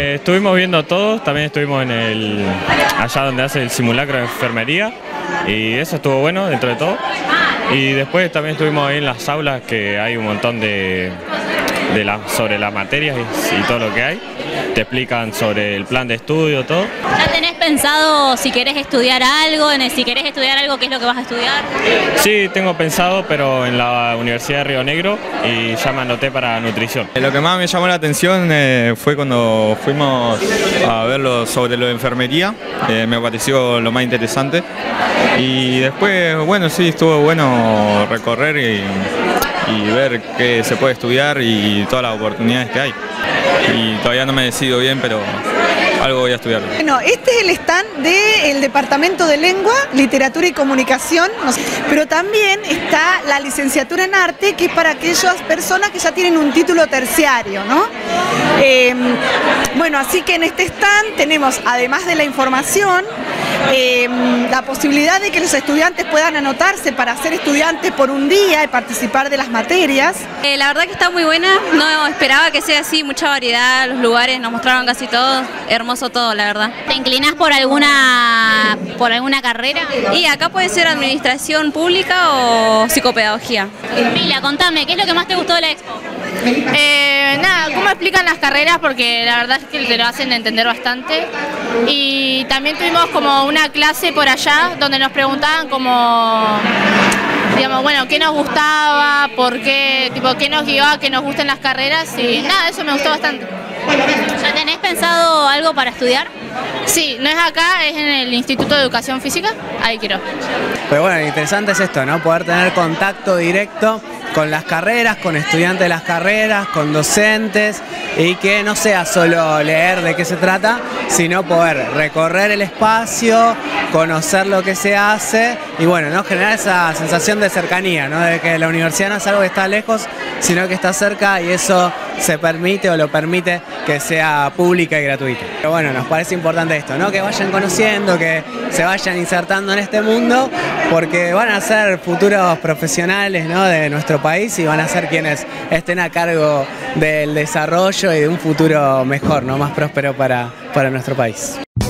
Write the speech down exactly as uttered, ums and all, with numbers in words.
Eh, estuvimos viendo todos, también estuvimos en el allá donde hace el simulacro de enfermería y eso estuvo bueno dentro de todo. Y después también estuvimos ahí en las aulas que hay un montón de, de la, sobre las materias y, y todo lo que hay. Te explican sobre el plan de estudio, todo. ¿Ya tenés pensado si querés estudiar algo, en el, si querés estudiar algo, qué es lo que vas a estudiar? Sí, tengo pensado, pero en la Universidad de Río Negro y ya me anoté para nutrición. Lo que más me llamó la atención eh, fue cuando fuimos a verlo sobre lo de enfermería, eh, me pareció lo más interesante. Y después, bueno, sí, estuvo bueno recorrer y, y ver qué se puede estudiar y todas las oportunidades que hay. Y todavía no me decido bien, pero algo voy a estudiar. Bueno, este es el stand del Departamento de Lengua, Literatura y Comunicación, pero también está la licenciatura en arte, que es para aquellas personas que ya tienen un título terciario, ¿no? Eh, bueno, así que en este stand tenemos, además de la información, eh, la posibilidad de que los estudiantes puedan anotarse para ser estudiantes por un día y participar de las materias. Eh, la verdad que está muy buena, no esperaba que sea así, mucha variedad, los lugares nos mostraron casi todo, hermoso todo, la verdad. ¿Te inclinás por alguna, por alguna carrera? Y acá puede ser administración pública o psicopedagogía. Emilia, contame, ¿qué es lo que más te gustó de la expo? Eh, nada, cómo explican las carreras, porque la verdad es que te lo hacen entender bastante. Y también tuvimos como una clase por allá donde nos preguntaban como, digamos, bueno, qué nos gustaba, por qué, tipo, qué nos guió a que nos gusten las carreras y nada, eso me gustó bastante. ¿Ya tenés pensado algo para estudiar? Sí, no es acá, es en el Instituto de Educación Física, ahí quiero. Pero bueno, lo interesante es esto, ¿no? Poder tener contacto directo con las carreras, con estudiantes de las carreras, con docentes, y que no sea solo leer de qué se trata, sino poder recorrer el espacio, conocer lo que se hace y bueno, ¿no? Generar esa sensación de cercanía, ¿no? De que la universidad no es algo que está lejos, sino que está cerca y eso se permite o lo permite que sea pública y gratuita. Pero bueno, nos parece importante esto, ¿no? Que vayan conociendo, que se vayan insertando en este mundo, porque van a ser futuros profesionales, ¿no? De nuestro país y van a ser quienes estén a cargo del desarrollo y de un futuro mejor, ¿no? Más próspero para, para nuestro país.